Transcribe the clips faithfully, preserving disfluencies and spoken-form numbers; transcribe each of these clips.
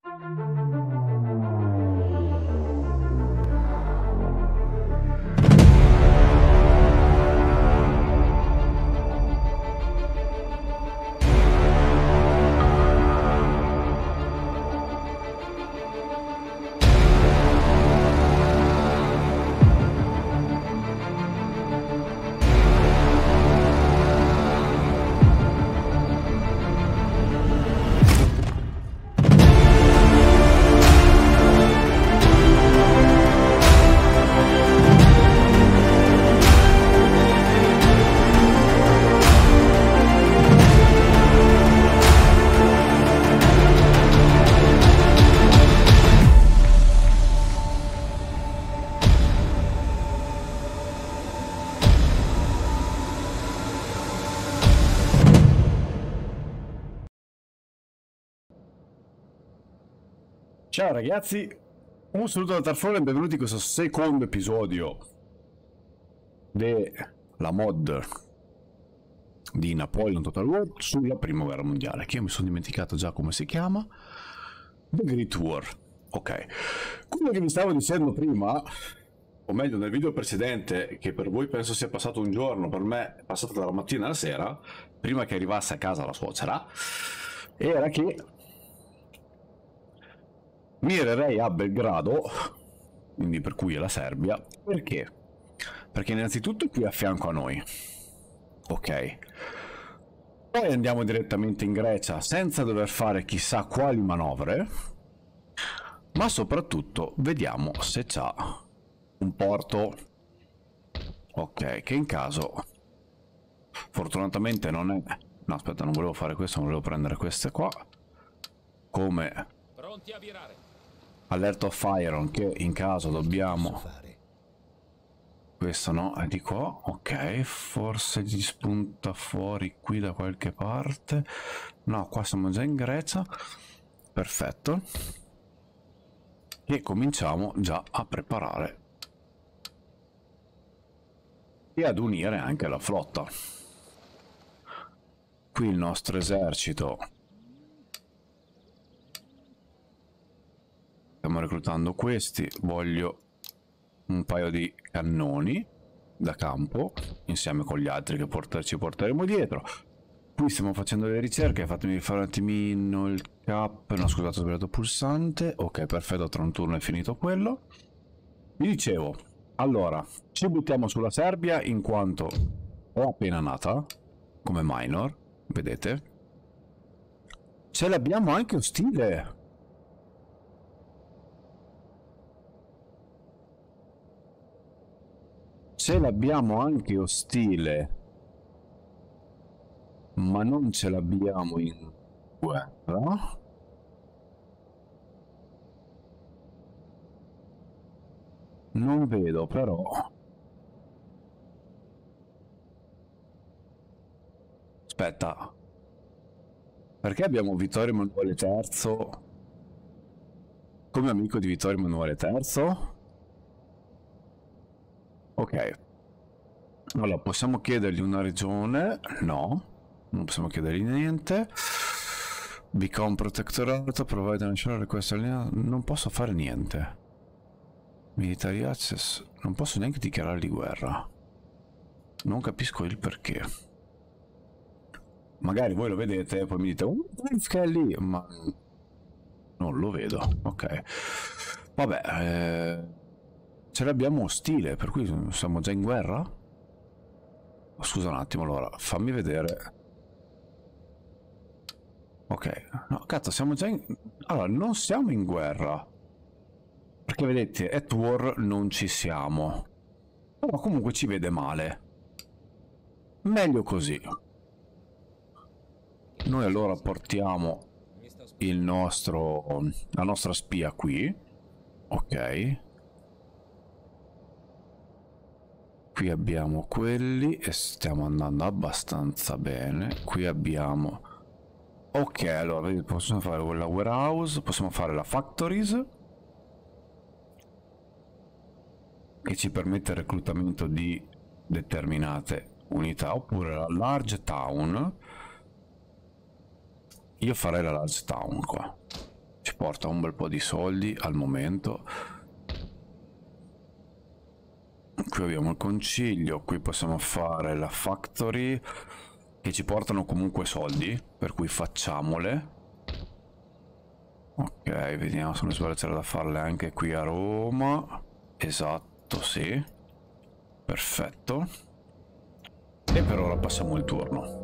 Ciao ragazzi, un saluto da Tarfone e benvenuti in questo secondo episodio della mod di Napoleon Total War sulla prima guerra mondiale, che io mi sono dimenticato già come si chiama. The Great War. Ok, quello che vi stavo dicendo prima, o meglio nel video precedente, che per voi penso sia passato un giorno, per me è passato dalla mattina alla sera, prima che arrivasse a casa la suocera, era che mirerei a Belgrado, quindi per cui è la Serbia. Perché? Perché innanzitutto è qui a fianco a noi, ok? Poi andiamo direttamente in Grecia senza dover fare chissà quali manovre, ma soprattutto vediamo se c'ha un porto, ok, che in caso fortunatamente non è... no aspetta, non volevo fare questo, non volevo prendere queste qua come pronti a virare. Alert of Iron, che in caso dobbiamo... questo no, è di qua, ok, forse gli spunta fuori qui da qualche parte. No, qua siamo già in Grecia, perfetto. E cominciamo già a preparare e ad unire anche la flotta. Qui il nostro esercito, stiamo reclutando questi, voglio un paio di cannoni da campo insieme con gli altri che porter ci porteremo dietro. Qui stiamo facendo le ricerche, fatemi fare un attimino il cap, no scusate ho sbagliato pulsante, ok perfetto, tra un turno è finito quello. Vi dicevo, allora ci buttiamo sulla Serbia in quanto è appena nata come minor, vedete, ce l'abbiamo anche ostile. Ce l'abbiamo anche ostile, ma non ce l'abbiamo in guerra. Non vedo però. Aspetta. Perché abbiamo Vittorio Emanuele terzo come amico di Vittorio Emanuele terzo? Ok, allora possiamo chiedergli una regione? No, non possiamo chiedergli niente. Become Protectorate, Provide National Request, non posso fare niente. Military Access, non posso neanche dichiarargli guerra. Non capisco il perché. Magari voi lo vedete e poi mi dite, oh, che è lì, ma non lo vedo, ok. Vabbè, eh... ce l'abbiamo ostile, per cui siamo già in guerra? Oh, scusa un attimo, allora, fammi vedere. Ok, no, cazzo, siamo già in... allora, non siamo in guerra. Perché vedete, at war non ci siamo. Però comunque ci vede male. Meglio così. Noi allora portiamo il nostro... la nostra spia qui. Ok. Qui abbiamo quelli e stiamo andando abbastanza bene. Qui abbiamo... ok, allora possiamo fare la warehouse, possiamo fare la factories, che ci permette il reclutamento di determinate unità, oppure la large town. Io farei la large town qua. ci porta un bel po' di soldi al momento. Qui abbiamo il concilio, qui possiamo fare la factory, che ci portano comunque soldi, per cui facciamole. Ok, vediamo se non sbaglio, c'era da farle anche qui a Roma. Esatto, sì. Perfetto. E per ora passiamo il turno.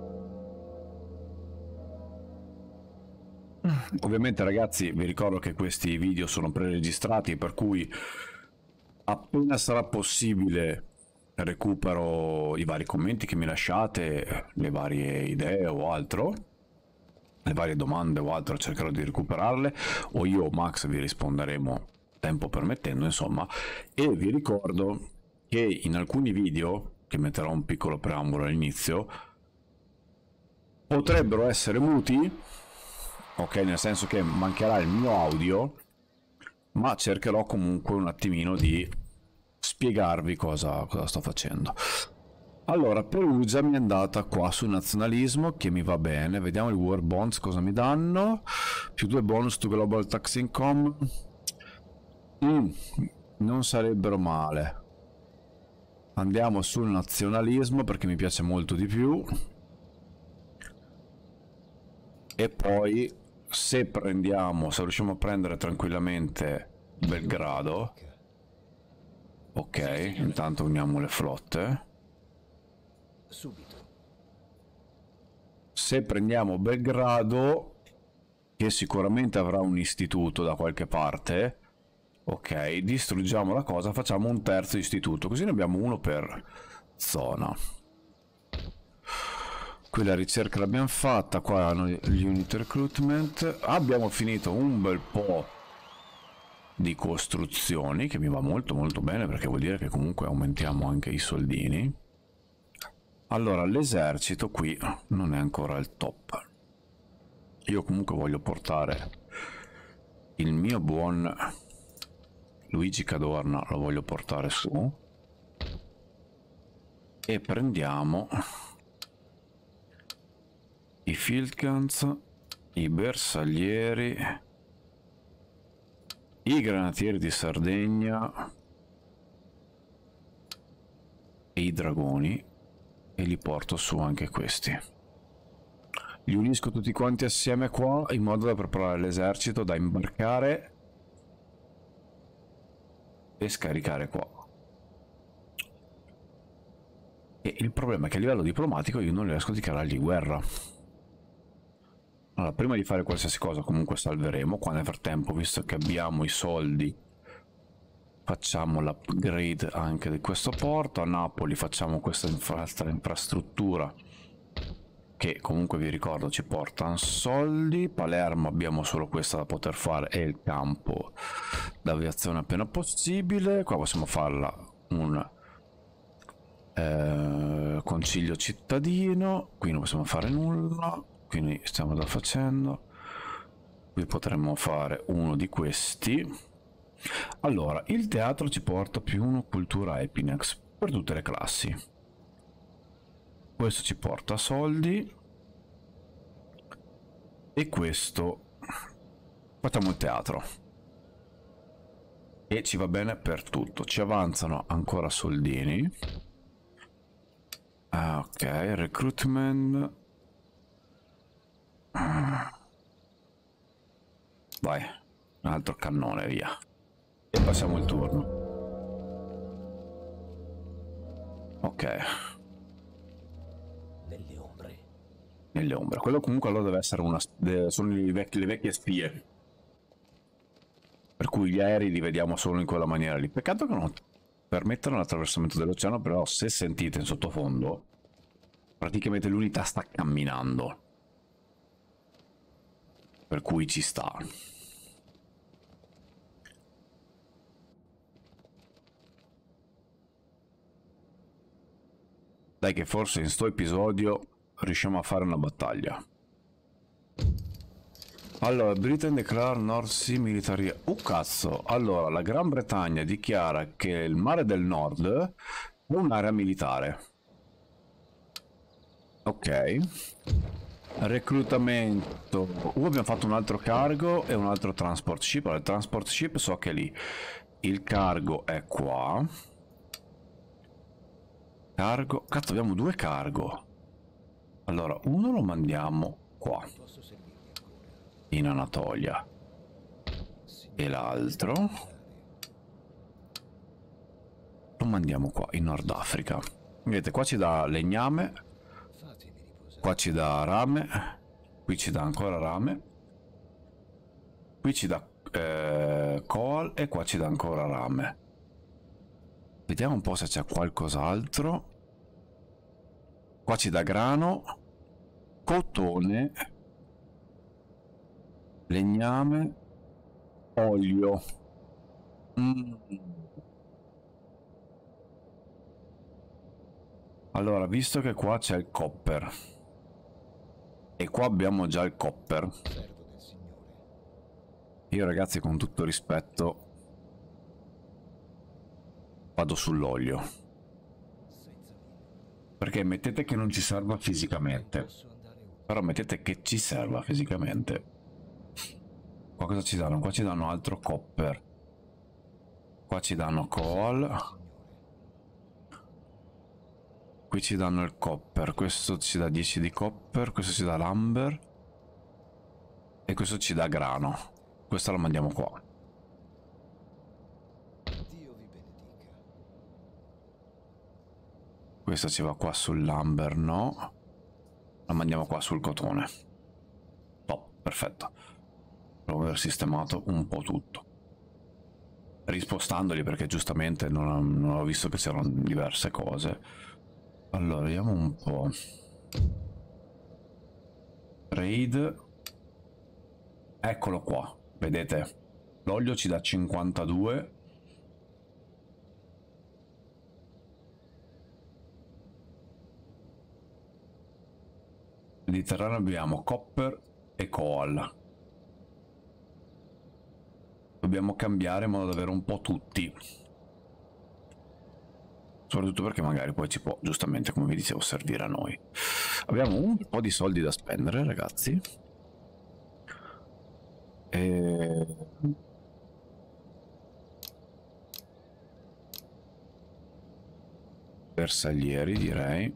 Ovviamente ragazzi vi ricordo che questi video sono preregistrati, per cui appena sarà possibile recupero i vari commenti che mi lasciate, le varie idee o altro, le varie domande o altro, cercherò di recuperarle, o io o Max vi risponderemo tempo permettendo, insomma. E vi ricordo che in alcuni video, che metterò un piccolo preambolo all'inizio, potrebbero essere muti, ok, nel senso che mancherà il mio audio, ma cercherò comunque un attimino di spiegarvi cosa, cosa sto facendo. Allora, Perugia mi è andata qua sul nazionalismo, che mi va bene. Vediamo i war bonds cosa mi danno. Più due bonus to global tax income. Mm, non sarebbero male. Andiamo sul nazionalismo perché mi piace molto di più. E poi se prendiamo, se riusciamo a prendere tranquillamente Belgrado, ok, intanto uniamo le flotte. Subito. Se prendiamo Belgrado, che sicuramente avrà un istituto da qualche parte, ok, distruggiamo la cosa, facciamo un terzo istituto, così ne abbiamo uno per zona. Qui la ricerca l'abbiamo fatta, qua hanno gli unit recruitment, abbiamo finito un bel po' di costruzioni, che mi va molto molto bene perché vuol dire che comunque aumentiamo anche i soldini. Allora, l'esercito qui non è ancora al top. Io comunque voglio portare il mio buon Luigi Cadorna, lo voglio portare su. E prendiamo i field guns, i bersaglieri, i granatieri di Sardegna e i dragoni, e li porto su anche questi. Li unisco tutti quanti assieme qua in modo da preparare l'esercito da imbarcare e scaricare qua. E il problema è che a livello diplomatico io non riesco a dichiarargli guerra. Allora, prima di fare qualsiasi cosa comunque salveremo. Qua nel frattempo, visto che abbiamo i soldi, facciamo l'upgrade anche di questo porto. A Napoli facciamo questa infra infrastruttura che comunque vi ricordo ci portano soldi. Palermo abbiamo solo questa da poter fare e il campo d'aviazione appena possibile. Qua possiamo farla un eh, concilio cittadino. Qui non possiamo fare nulla, quindi stiamo già facendo. Qui potremmo fare uno di questi. Allora, il teatro ci porta più uno cultura Epinex per tutte le classi. Questo ci porta soldi. E questo facciamo il teatro. E ci va bene per tutto. Ci avanzano ancora soldini. Ah, ok, recruitment. Vai, un altro cannone, via. E passiamo il turno. Ok. Nelle ombre. Nelle ombre. Quello comunque allora deve essere una... sono i vecchi, le vecchie spie. Per cui gli aerei li vediamo solo in quella maniera lì. Peccato che non permettano l'attraversamento dell'oceano, però se sentite in sottofondo, praticamente l'unità sta camminando. Per cui ci sta. Dai che forse in sto episodio riusciamo a fare una battaglia. Allora, Britain declara North Sea Military... Oh cazzo! Allora, la Gran Bretagna dichiara che il mare del nord è un'area militare. Ok. Reclutamento. Uh, abbiamo fatto un altro cargo e un altro transport ship. Allora, il transport ship so che è lì. Il cargo è qua. Cargo. Cazzo, abbiamo due cargo. Allora, uno lo mandiamo qua, in Anatolia. E l'altro lo mandiamo qua, in Nord Africa. Vedete, qua ci dà legname. Qua ci dà rame. Qui ci dà ancora rame. Qui ci dà eh, coal. E qua ci dà ancora rame. Vediamo un po' se c'è qualcos'altro. Qua ci dà grano, cotone, legname, olio. Mm. Allora, visto che qua c'è il copper e qua abbiamo già il copper, io ragazzi, con tutto rispetto, vado sull'olio. Perché mettete che non ci serva fisicamente, però mettete che ci serva fisicamente. Qua cosa ci danno? Qua ci danno altro copper. Qua ci danno coal. Qui ci danno il copper. Questo ci dà dieci di copper. Questo ci dà l'amber. E questo ci dà grano. Questa la mandiamo qua. Questa ci va qua sull'amber, no. La mandiamo qua sul cotone. Top, perfetto. Devo aver sistemato un po' tutto. Rispostandoli perché giustamente non ho, non ho visto che c'erano diverse cose. Allora, vediamo un po'. Trade. Eccolo qua, vedete? L'olio ci dà cinquantadue. Mediterraneo abbiamo copper e coal. Dobbiamo cambiare in modo da avere un po' tutti. Soprattutto perché magari poi ci può, giustamente, come vi dicevo, servire a noi. Abbiamo un po' di soldi da spendere, ragazzi. E... bersaglieri, direi.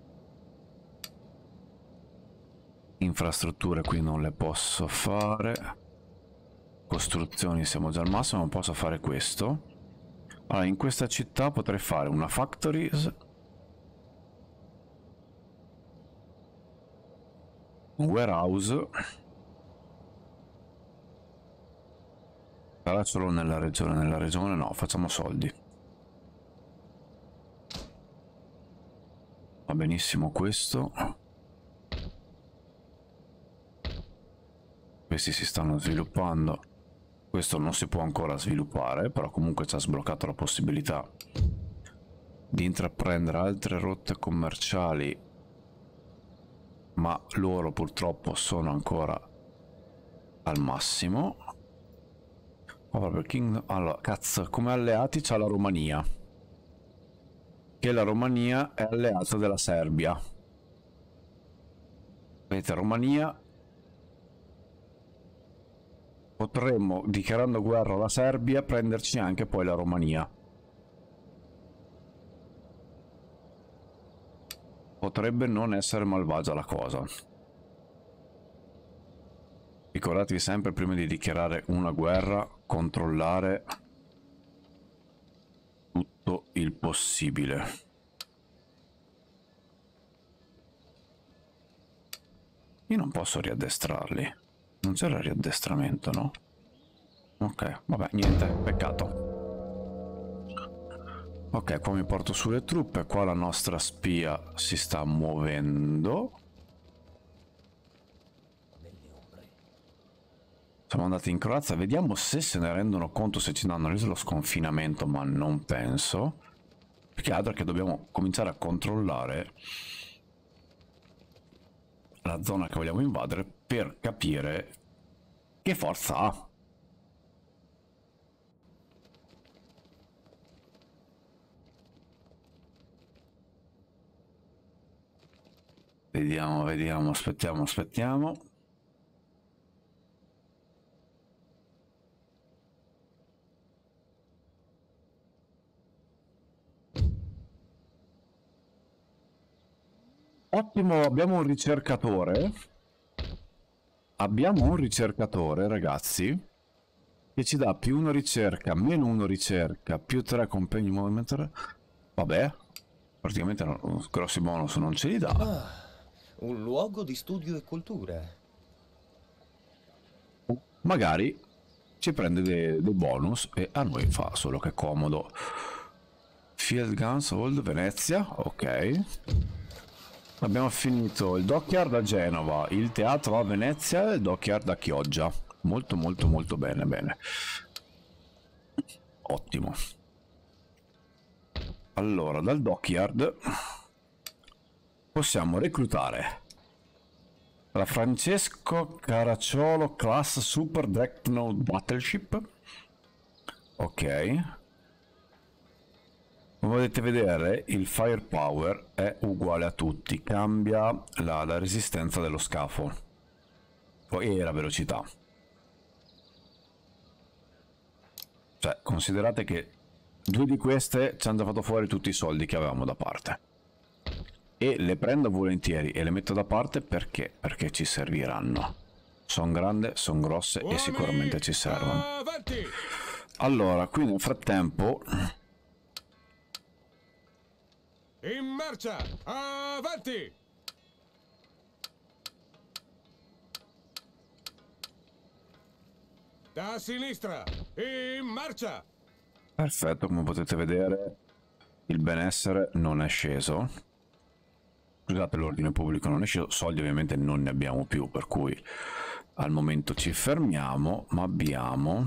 Infrastrutture qui non le posso fare. Costruzioni siamo già al massimo, non posso fare questo. Allora, in questa città potrei fare una factories, un warehouse, però solo nella regione. Nella regione no, facciamo soldi. Va benissimo questo. Questi si stanno sviluppando. Questo non si può ancora sviluppare, però comunque ci ha sbloccato la possibilità di intraprendere altre rotte commerciali, ma loro purtroppo sono ancora al massimo. Oh, proprio King... Allora, cazzo, come alleati c'ha la Romania, che la Romania è alleata della Serbia. Vedete, Romania... Potremmo, dichiarando guerra alla Serbia, prenderci anche poi la Romania. Potrebbe non essere malvagia la cosa. Ricordatevi sempre, prima di dichiarare una guerra, controllare tutto il possibile. Io non posso riaddestrarli. Non c'era riaddestramento, no? Ok, vabbè, niente, peccato. Ok, qua mi porto sulle truppe. Qua la nostra spia si sta muovendo. Siamo andati in Croazia. Vediamo se se ne rendono conto, se ci danno lo sconfinamento, ma non penso. Perché altro è che dobbiamo cominciare a controllare la zona che vogliamo invadere per capire che forza ha. Vediamo, vediamo, aspettiamo, aspettiamo. Ottimo, abbiamo un ricercatore. Abbiamo un ricercatore, ragazzi, che ci dà più uno ricerca, meno uno ricerca, più tre compagni movimento. Vabbè, praticamente no, grossi bonus non ce li dà. Ah, un luogo di studio e cultura. Magari ci prende dei, dei bonus e a noi fa solo che comodo. Field Guns Old Venezia, ok. Abbiamo finito il dockyard a Genova, il teatro a Venezia e il dockyard a Chioggia. Molto molto molto bene, bene. Ottimo. Allora, dal dockyard possiamo reclutare la Francesco Caracciolo Class Super Dreadnought Battleship. Ok. Come potete vedere, il firepower è uguale a tutti, cambia la, la resistenza dello scafo e la velocità. Cioè, considerate che due di queste ci hanno già fatto fuori tutti i soldi che avevamo da parte. E le prendo volentieri e le metto da parte perché? Perché ci serviranno. Sono grandi, sono grosse e sicuramente ci servono. Allora, qui nel frattempo... In marcia! Avanti! Da sinistra! In marcia! Perfetto, come potete vedere il benessere non è sceso. Scusate, l'ordine pubblico non è sceso, soldi ovviamente non ne abbiamo più, per cui al momento ci fermiamo, ma abbiamo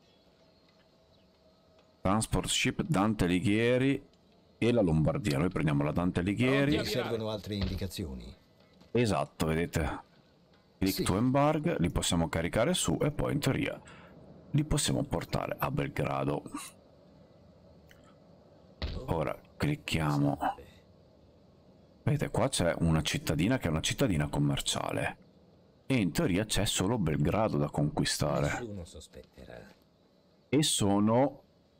Transport Ship Dante Alighieri e la Lombardia. Noi prendiamo la Dante Alighieri. Mi servono altre indicazioni. Esatto, vedete, click Sì. to embark, li possiamo caricare su e poi in teoria li possiamo portare a Belgrado. Ora clicchiamo, vedete qua c'è una cittadina che è una cittadina commerciale e in teoria c'è solo Belgrado da conquistare Nessuno sospetterà. e sono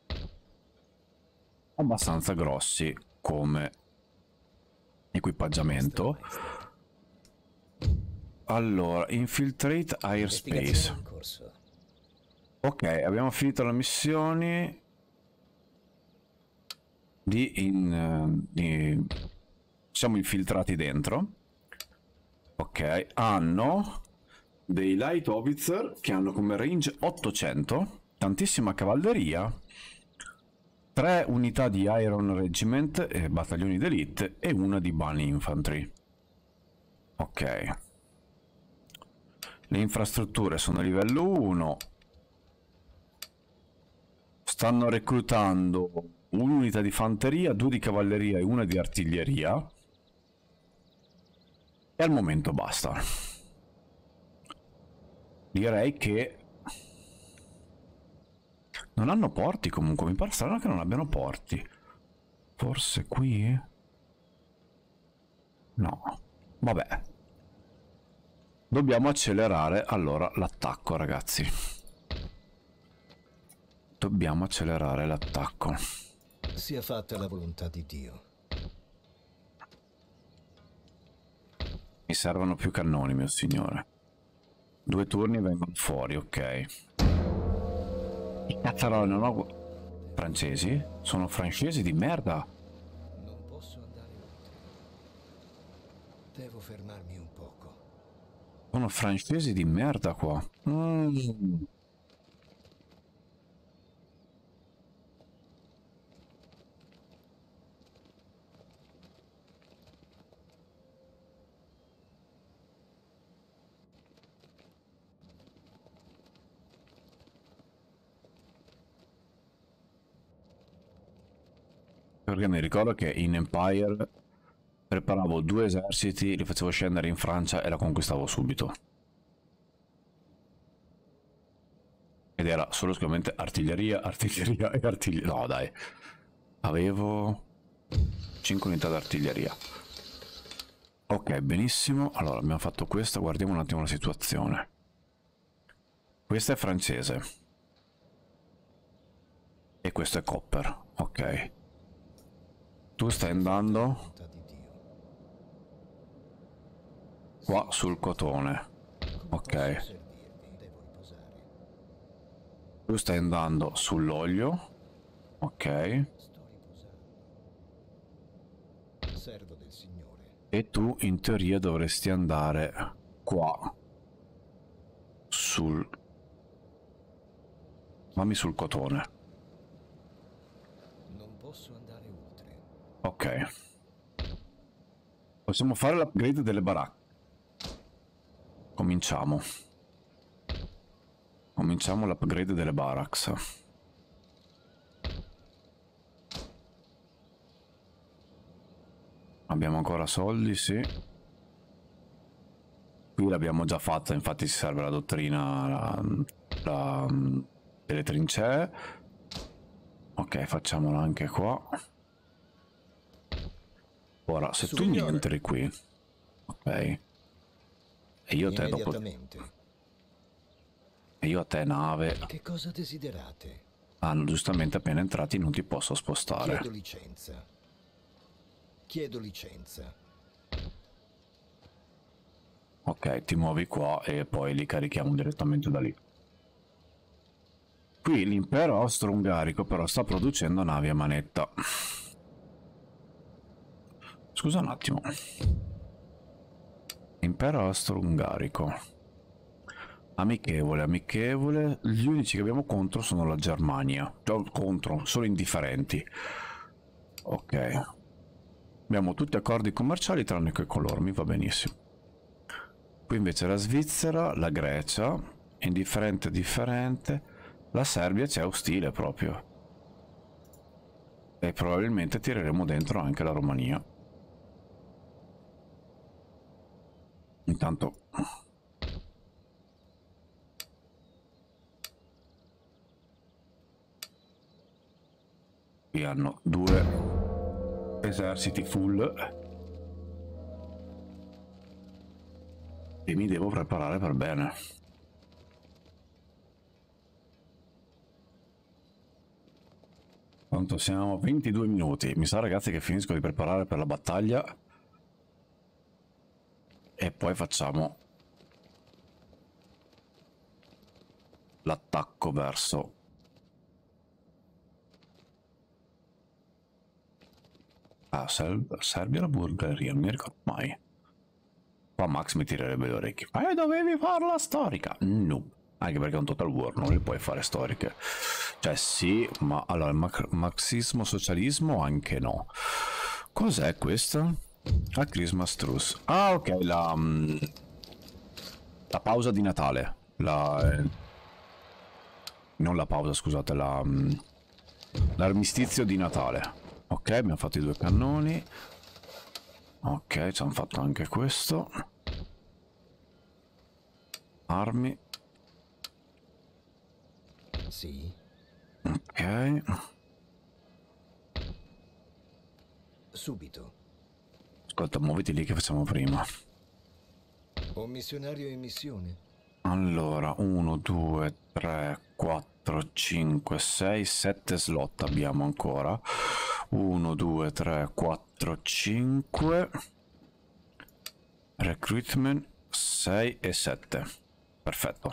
abbastanza grossi come equipaggiamento. Allora, infiltrate airspace. Investigazione in corso. Ok, abbiamo finito le missioni di, in, di... siamo infiltrati dentro. Ok, hanno dei light howitzer che hanno come range ottocento, tantissima cavalleria, tre unità di Iron Regiment e battaglioni d'elite e una di Bunny Infantry. Ok, le infrastrutture sono a livello uno. Stanno reclutando un'unità di fanteria, due di cavalleria e una di artiglieria. E al momento basta. Direi che non hanno porti comunque. Mi pare strano che non abbiano porti. Forse qui? No. Vabbè. Dobbiamo accelerare allora l'attacco, ragazzi. Dobbiamo accelerare l'attacco. Sia fatta la volontà di Dio. Mi servono più cannoni, mio signore. Due turni vengono fuori, ok. I cazzaroli non ho... Francesi? Sono francesi di merda. Non posso andare oltre. Devo fermarmi un poco. Sono francesi di merda qua. Mm. Perché mi ricordo che in Empire preparavo due eserciti, li facevo scendere in Francia e la conquistavo subito. Ed era solo esclusivamente artiglieria, artiglieria e artiglieria. No, dai. Avevo cinque unità d'artiglieria. Ok, benissimo. Allora, abbiamo fatto questo, guardiamo un attimo la situazione. Questa è francese. E questo è copper, ok. Tu stai andando Volontà di Dio. qua sul cotone, Come ok. posso servirvi? Devo riposare. Tu stai andando sull'olio, ok. Sto riposando. Servo del Signore. E tu in teoria dovresti andare qua sul... Mammi sul cotone. Non posso andare oltre. Ok. Possiamo fare l'upgrade delle baracche. Cominciamo. Cominciamo l'upgrade delle barracks. Abbiamo ancora soldi, sì. Qui l'abbiamo già fatta, infatti ci serve la dottrina la, la, delle trincee. Ok, facciamola anche qua. Ora, se tu mi Signore. entri qui, ok, e io a te dopo, Immediatamente. e io a te nave, Che cosa desiderate? hanno giustamente appena entrati, non ti posso spostare. Chiedo licenza. Chiedo licenza. Ok, ti muovi qua e poi li carichiamo direttamente da lì. Qui l'impero austro-ungarico però sta producendo navi a manetta. Scusa un attimo. Impero austro-ungarico. Amichevole, amichevole. Gli unici che abbiamo contro sono la Germania. Cioè, contro, solo indifferenti. Ok. Abbiamo tutti accordi commerciali tranne che con loro, mi va benissimo. Qui invece la Svizzera, la Grecia, indifferente differente, la Serbia c'è ostile proprio. E probabilmente tireremo dentro anche la Romania. Intanto... qui hanno due eserciti full. E mi devo preparare per bene. Quanto siamo? A ventidue minuti. Mi sa, ragazzi, che finisco di preparare per la battaglia. E poi facciamo l'attacco verso... Ah, Ser- Serbia la Bulgaria, non mi ricordo mai. Qua Max mi tirerebbe le orecchie. Ma dovevi farla storica? No. Anche perché è un total war, non le puoi fare storiche. Cioè sì, ma allora il mac- marxismo-socialismo anche no. Cos'è questa? La Christmas Truce. Ah, ok, la... mm, la pausa di Natale. La... eh, non la pausa, scusate, la... mm, l'armistizio di Natale. Ok, abbiamo fatto i due cannoni. Ok, ci hanno fatto anche questo. Armi. Sì. Ok. Subito. Ascolta, muoviti lì che facciamo prima. Un missionario in missione. Allora, uno, due, tre, quattro, cinque, sei, sette slot abbiamo ancora. uno, due, tre, quattro, cinque. Recruitment sei e sette. Perfetto.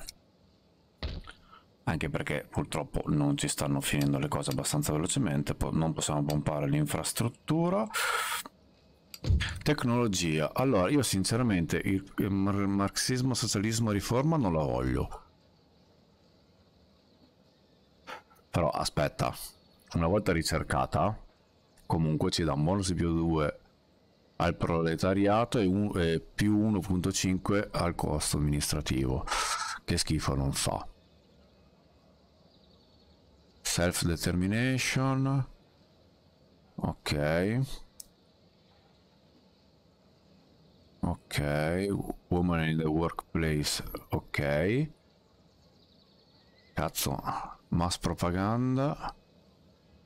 Anche perché purtroppo non ci stanno finendo le cose abbastanza velocemente, non possiamo pompare l'infrastruttura. Tecnologia. Allora, io sinceramente il, il marxismo, socialismo, riforma non la voglio. Però aspetta, una volta ricercata, comunque ci dà un bonus di più due al proletariato e, un, e più uno virgola cinque al costo amministrativo. Che schifo non fa. Self determination. Ok. Ok. Woman in the workplace. Ok. Cazzo. Mass propaganda.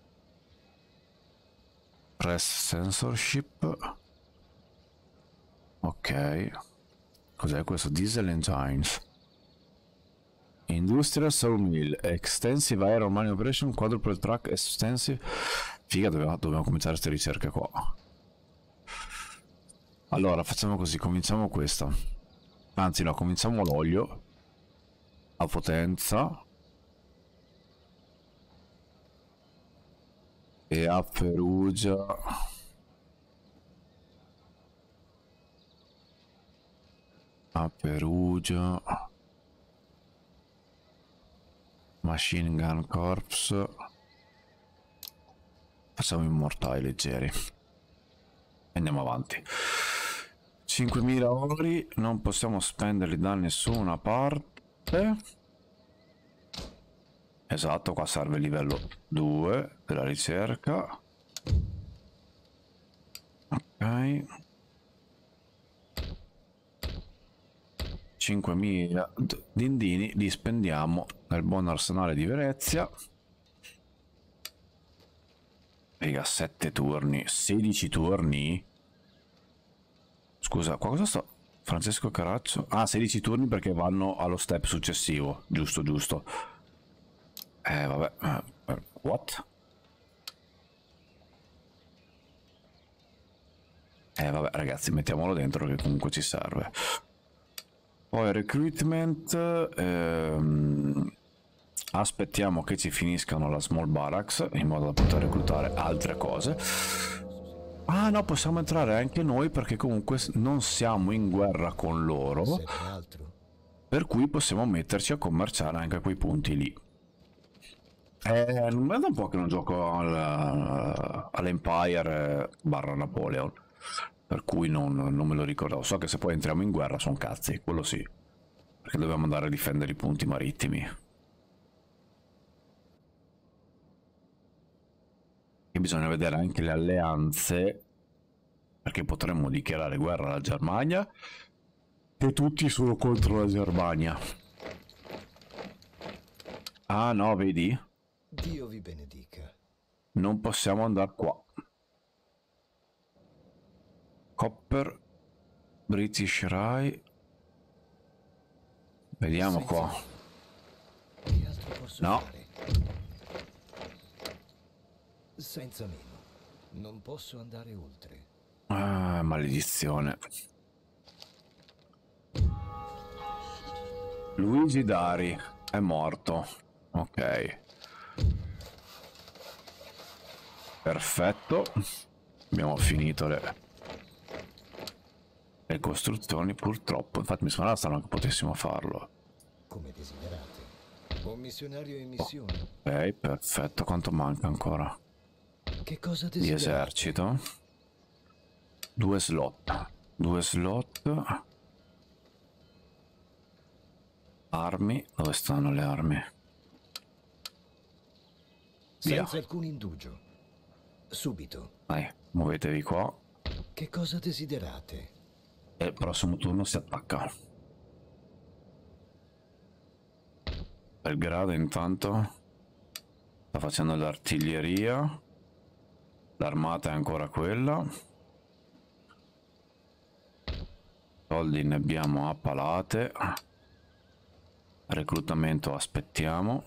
Press censorship. Ok. Cos'è questo? Diesel Engines. Industrial Sawmill. Extensive Iron Mining Operation. Quadruple Track Extensive. Figa, dobbiamo, dobbiamo cominciare queste ricerche qua. Allora, facciamo così. Cominciamo questa. Anzi, no, cominciamo l'olio. A potenza. E a Perugia. A Perugia. Machine Gun Corps. Facciamo i mortai leggeri. Andiamo avanti. cinquemila ori. Non possiamo spenderli da nessuna parte. Esatto, qua serve livello due della ricerca. Ok. cinquemila dindini li spendiamo nel buon arsenale di Venezia. Raga, sette turni, sedici turni. Scusa, qua cosa sto? Francesco Caraccio. Ah, sedici turni perché vanno allo step successivo. Giusto, giusto. Eh, vabbè. Uh, what? Eh, vabbè, ragazzi, mettiamolo dentro che comunque ci serve. Poi recruitment. Ehm, aspettiamo che ci finiscano la small barracks in modo da poter reclutare altre cose. Ah no, possiamo entrare anche noi perché comunque non siamo in guerra con loro. Per cui possiamo metterci a commerciare anche a quei punti lì. Eh, non è da un po' che non gioco al, all'Empire barra Napoleon, per cui non, non me lo ricordavo. So che se poi entriamo in guerra sono cazzi, quello sì, perché dobbiamo andare a difendere i punti marittimi. E bisogna vedere anche le alleanze, perché potremmo dichiarare guerra alla Germania e tutti sono contro la Germania. Ah no, vedi? Dio vi benedica. Non possiamo andare qua. Copper, British Rai. Vediamo Senza qua. Che altro posso No. fare? Senza meno. Non posso andare oltre. Ah, maledizione. Luigi Dari è morto. Ok. Perfetto. Abbiamo finito le, le costruzioni, purtroppo. Infatti mi sembrava strano che potessimo farlo. Come desiderate. Un missionario in missione. Ok, perfetto. Quanto manca ancora? Che cosa Di desiderate? esercito. Due slot. Due slot. Armi. Dove stanno le armi? Via. Senza alcun indugio. Subito. Dai, muovetevi qua. Che cosa desiderate? E il prossimo turno si attacca. Belgrado intanto sta facendo l'artiglieria. L'armata è ancora quella. Soldi ne abbiamo a palate. Reclutamento aspettiamo.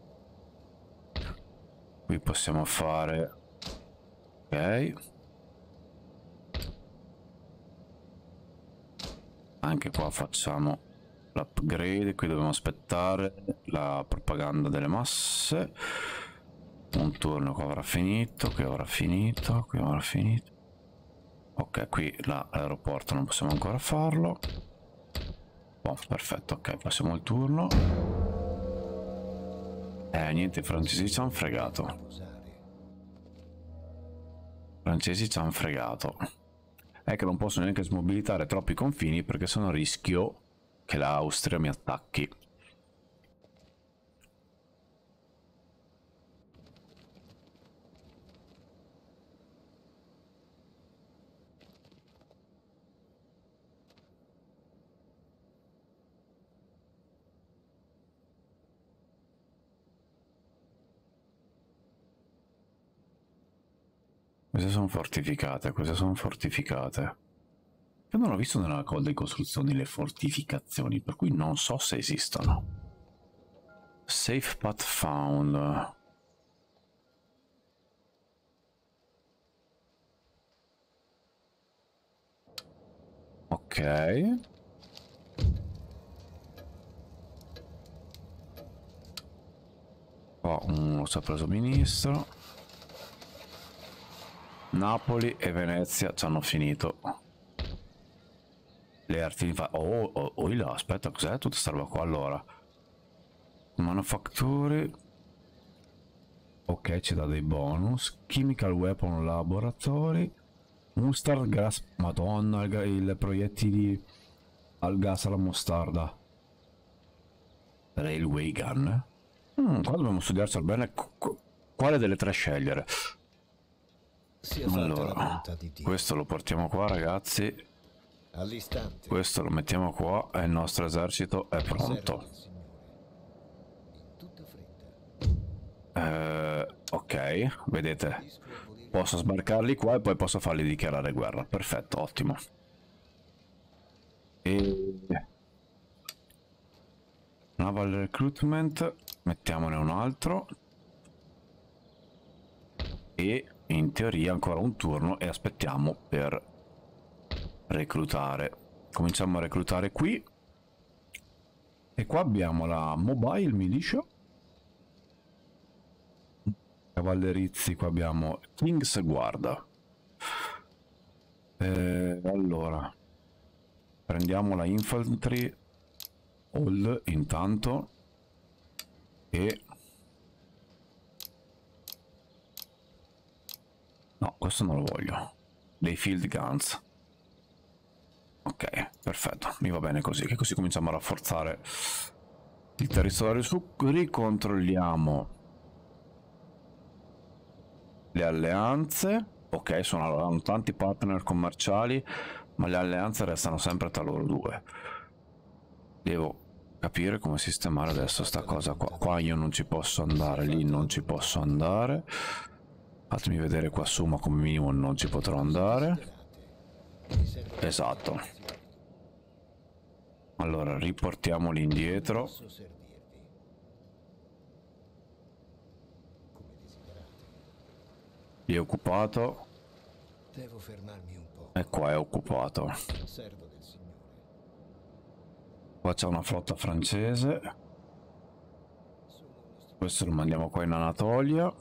Qui possiamo fare... Ok. Anche qua facciamo l'upgrade. Qui dobbiamo aspettare la propaganda delle masse. Un turno qua avrà finito. Qui avrà finito. Qui avrà finito. Ok, qui l'aeroporto non possiamo ancora farlo. Oh, perfetto, ok, passiamo il turno. Eh, niente, i francesi ci hanno fregato. I francesi ci hanno fregato. È che non posso neanche smobilitare troppi confini perché sennò rischio che l'Austria mi attacchi. Queste sono fortificate, queste sono fortificate. Io non ho visto nella coda di costruzioni le fortificazioni, per cui non so se esistono. Safe path found. Ok. Qua uno si è preso ministro. Napoli e Venezia ci hanno finito le arti. Oh, oh, oh là, aspetta, cos'è tutta questa roba qua allora? Manufacture. Ok, ci dà dei bonus. Chemical Weapon Laboratory. Mustard Gas. Madonna, il, il proiettili al gas alla mostarda. Railway Gun. Mm, qua dobbiamo studiarci al bene quale delle tre scegliere. Allora, questo lo portiamo qua, ragazzi. All'istante. Questo lo mettiamo qua e il nostro esercito è pronto. Eh, ok, vedete, posso sbarcarli qua e poi posso farli dichiarare guerra. Perfetto, ottimo. E naval recruitment, mettiamone un altro. E in teoria ancora un turno e aspettiamo per reclutare. Cominciamo a reclutare qui. E qua abbiamo la mobile militia. Cavallerizi, qua abbiamo King's Guarda. Eh, allora prendiamo la infantry all intanto e no, questo non lo voglio. Dei field guns. Ok, perfetto, mi va bene così, che così cominciamo a rafforzare il territorio su. Ricontrolliamo le alleanze. Ok, sono, hanno tanti partner commerciali, ma le alleanze restano sempre tra loro due. Devo capire come sistemare adesso sta cosa qua. Qua io non ci posso andare, lì non ci posso andare. Fatemi vedere qua su, ma come minimo non ci potrò andare. Esatto. Allora riportiamoli indietro. Lì è occupato. Devo fermarmi un po'. E qua è occupato. Servo del Signore. Qua c'è una flotta francese. Questo lo mandiamo qua in Anatolia.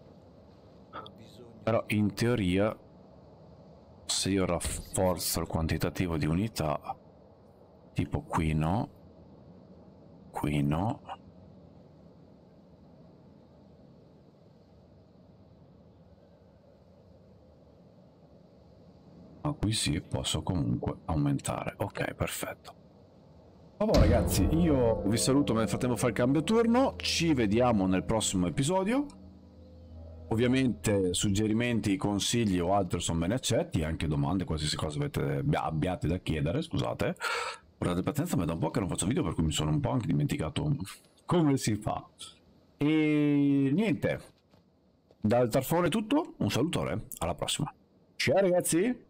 Però in teoria, se io rafforzo il quantitativo di unità, tipo qui no, qui no, ma qui sì, posso comunque aumentare. Ok, perfetto. Allora ragazzi, io vi saluto, nel frattempo fa il cambio turno, ci vediamo nel prossimo episodio. Ovviamente suggerimenti, consigli o altro sono ben accetti, anche domande, qualsiasi cosa avete, abbiate da chiedere, scusate. Guardate pazienza, ma da un po' che non faccio video, per cui mi sono un po' anche dimenticato come si fa. E niente, dal Tarfone è tutto, un salutore, alla prossima. Ciao ragazzi!